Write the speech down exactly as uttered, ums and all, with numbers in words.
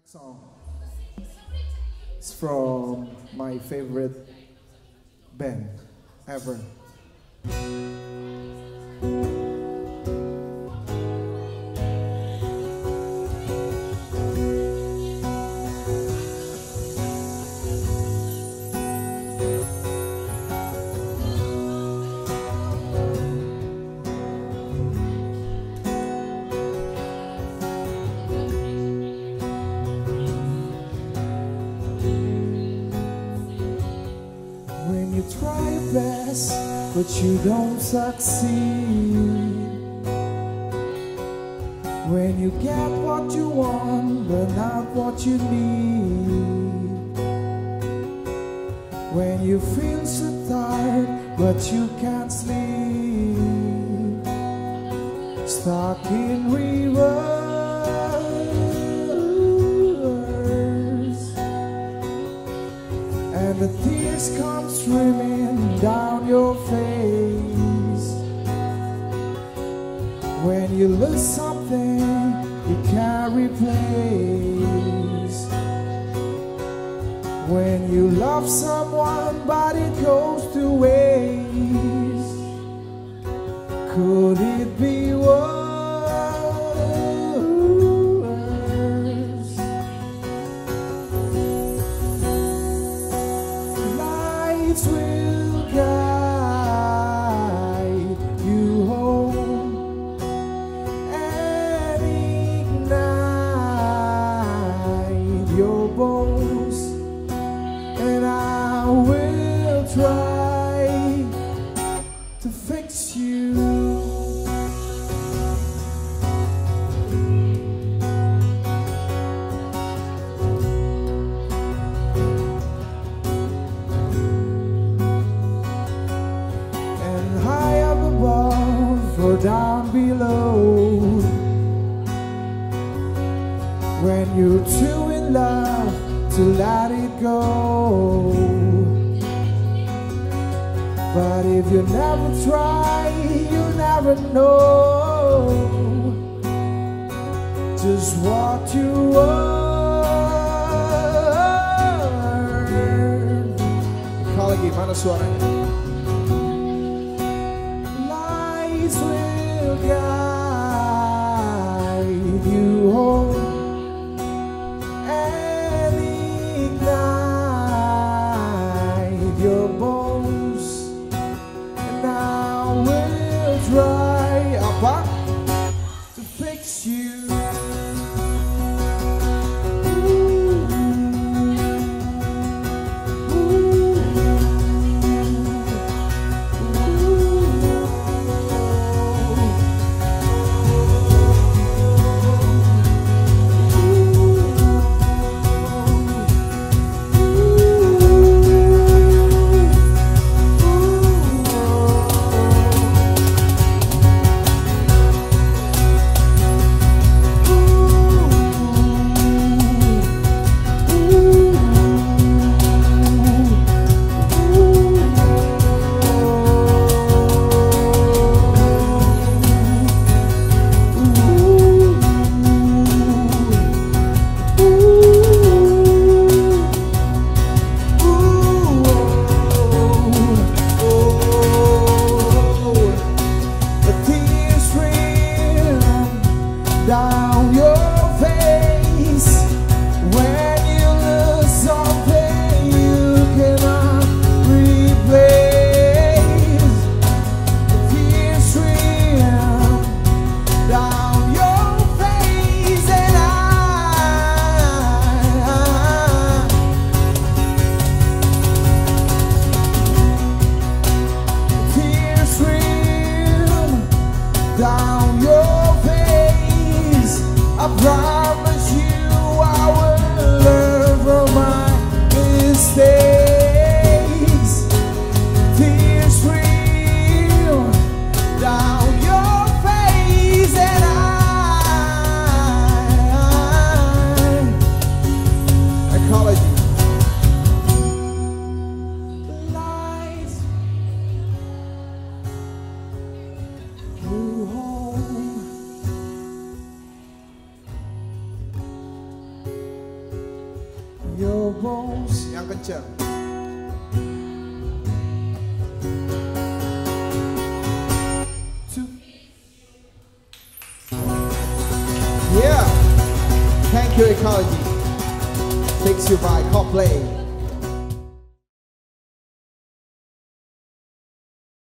Song. It's from my favorite band ever. When you try your best, but you don't succeed. When you get what you want, but not what you need. When you feel so tired, but you can't sleep. Stuck in reverse. And the tears come streaming down your face. When you lose something you can't replace. When you love someone but it goes to waste. Could it be worse? Will guide you home and ignite your bones, and I will try to fix you. Or down below, when you're too in love to let it go. But if you never try, you never know just what you earn. Kau lagi mana suaranya? Will guide you home and ignite your bones, and I will try apa to fix you. Ooh. Ooh. your bones. Yang kencang. Two. Yeah. Thank you, Ecology. Takes you by Coldplay.